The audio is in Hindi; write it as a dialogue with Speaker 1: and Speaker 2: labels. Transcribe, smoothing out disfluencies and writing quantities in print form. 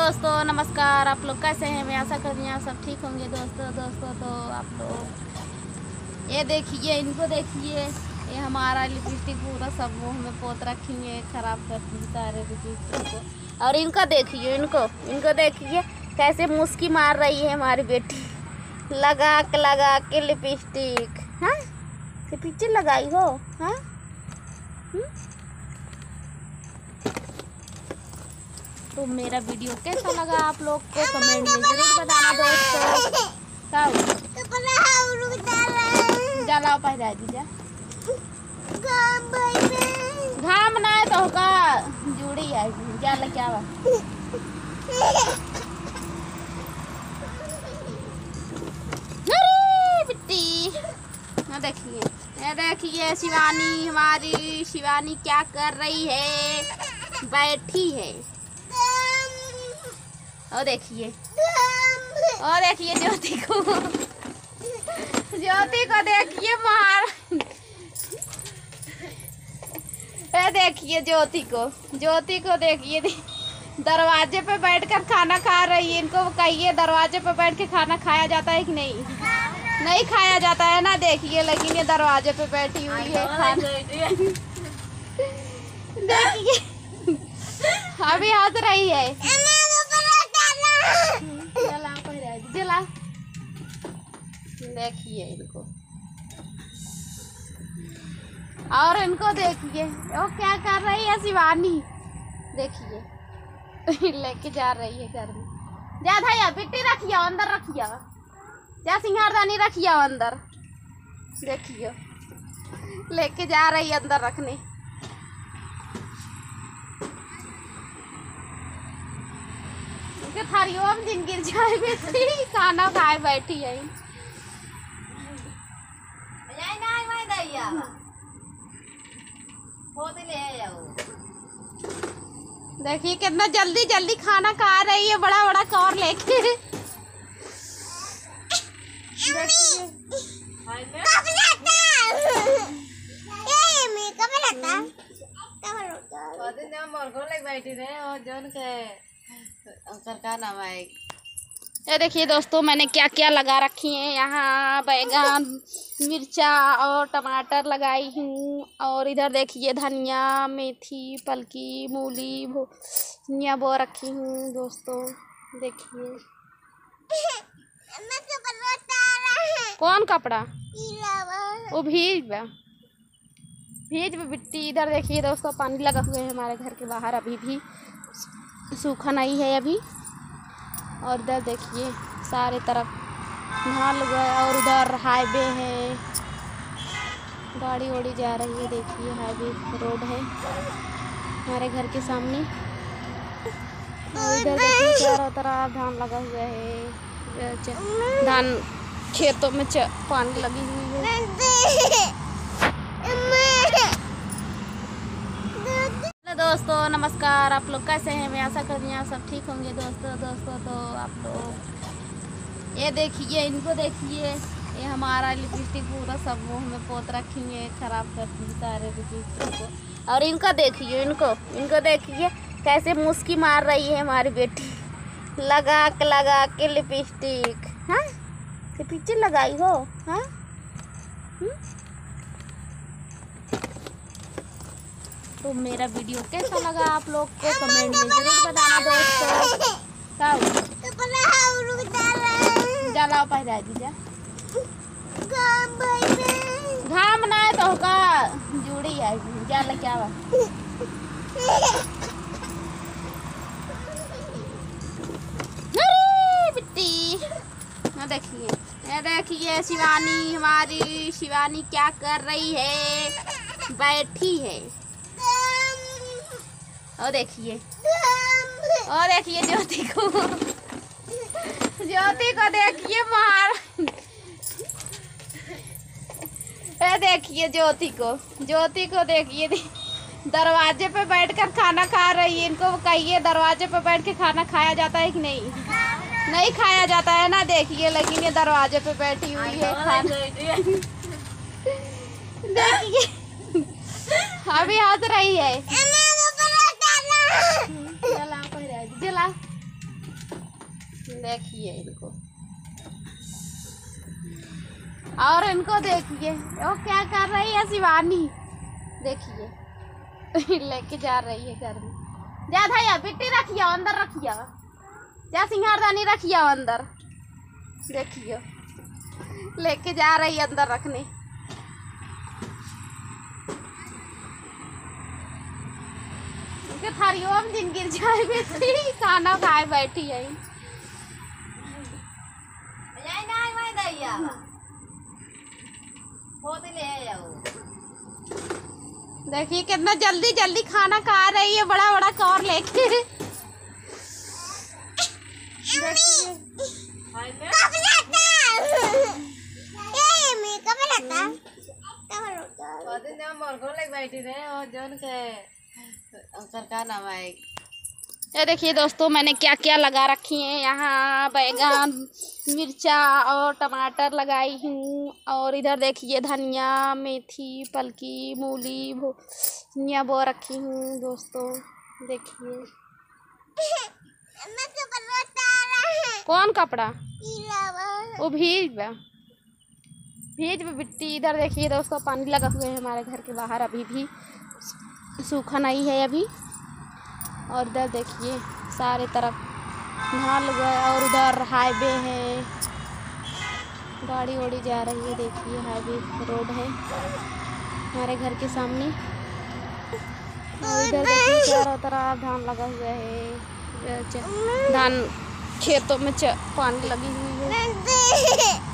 Speaker 1: दोस्तों नमस्कार। आप लोग कैसे हैं? मैं आशा करती हूँ आप सब ठीक होंगे। दोस्तों तो आप लोग ये देखिए, इनको देखिए, ये हमारा लिपस्टिक पूरा सब मुँह में पोत रखेंगे, खराब कर दी सारे लिपस्टिक को। और इनको देखिए कैसे मुस्की मार रही है हमारी बेटी, लगा के लिपस्टिक। हाँ, से पीछे लगाई हो? हाँ, तो मेरा वीडियो कैसा लगा आप लोग को कमेंट में जरूर बताना दोस्तों। जलाओ पहरा दीजिए, घाम ना है तो का जुड़ी है जल क्या बा। बिट्टी देखिए शिवानी, हमारी शिवानी क्या कर रही है, बैठी है। और देखिए ज्योति को देखिए मार। देखिए ज्योति को देखिए, दरवाजे पे बैठकर खाना खा रही है। इनको कहिए दरवाजे पे बैठ के खाना खाया जाता है कि नहीं? नहीं खाया जाता है ना। देखिए लेकिन ये दरवाजे पे बैठी हुई है खाना। देखिए अभी हंस रही है। जला देखिए इनको, और इनको देखिए वो क्या कर रही है शिवानी। देखिए लेके जा रही है घर में। जा भैया बिट्टी रखिए अंदर, रखिए जा, सिंगारदानी रखिए अंदर। देखिए लेके जा रही है अंदर रखने। थारियों में दिन गिर जाए बेटी, खाना खाए बैठी है। देखिए कितना जल्दी खाना खा रही है, बड़ा बड़ा कौर लेके। ये देखिए दोस्तों मैंने क्या क्या लगा रखी है यहाँ, बैगन, मिर्चा और टमाटर लगाई हूँ। और इधर देखिए धनिया, मेथी, पलकी, मूली, धनिया बो रखी हूँ दोस्तों। देखिए कौन कपड़ा वो भीज बिट्टी। इधर देखिए दोस्तों पानी लगा हुआ है हमारे घर के बाहर, अभी भी सूखा नहीं है अभी। और इधर देखिए सारे तरफ धान लगा है। और उधर हाईवे है, गाड़ी वाड़ी जा रही है। देखिए हाईवे रोड है हमारे घर के सामने। और इधर देखिए चारों तरफ धान लगा हुआ है, धान खेतों में पानी लगी हुई है। दोस्तों नमस्कार। आप लोग कैसे हैं? मैं आशा करती हूँ आप सब ठीक होंगे। दोस्तों तो आप लोग ये देखिए, इनको देखिए, ये हमारा लिपस्टिक पूरा सब मुँह में पोत रखेंगे, खराब कर दी सारे लिपस्टिक को। और इनको देखिए कैसे मुस्की मार रही है हमारी बेटी, लगा के लिपस्टिक। हाँ, से पीछे लगाई हो? हाँ, तो मेरा वीडियो कैसा लगा आप लोग को कमेंट में जरूर बताना दोस्तों। जलाओ पहरा दीजिए, घाम ना है तो का जुड़ी है जल क्या बा। बिट्टी देखिए शिवानी, हमारी शिवानी क्या कर रही है, बैठी है। और देखिए ज्योति को देखिए मार। देखिए ज्योति को देखिए, दरवाजे पे बैठकर खाना खा रही है। इनको कहिए दरवाजे पे बैठ के खाना खाया जाता है कि नहीं? नहीं खाया जाता है ना। देखिए लेकिन ये दरवाजे पे बैठी हुई है खाना। देखिए अभी हंस रही है। जला देखिए इनको, और इनको देखिए वो क्या कर रही है शिवानी, देखिए लेके जा रही है घर में। जा भैया बिट्टी रखिए अंदर, रखिए जा सिंगारदानी रखिए अंदर, देखिए लेके जा रही है अंदर रखने। थारियों में दिन गिर जाए बेटी, खाना खाए बैठी है। देखिए कितना जल्दी जल्दी खाना खा रही है, बड़ा बड़ा कौर लेके। ये देखिए दोस्तों मैंने क्या क्या लगा रखी है यहाँ, बैगन, मिर्चा और टमाटर लगाई हूँ, और इधर देखिए धनिया, मेथी, पलकी, मूली, धनिया बो रखी हूँ दोस्तों। देखिए कौन कपड़ा वो भीज बिट्टी। इधर देखिए दोस्तों पानी लगा हुआ है हमारे घर के बाहर, अभी भी सूखा नहीं है अभी। और इधर देखिए सारे तरफ धान लगा है, और उधर हाईवे है, गाड़ी वाड़ी जा रही है। देखिए हाईवे रोड है हमारे घर के सामने। और इधर देखिए चारों तरफ धान लगा हुआ है, धान खेतों में पानी लगी हुई है।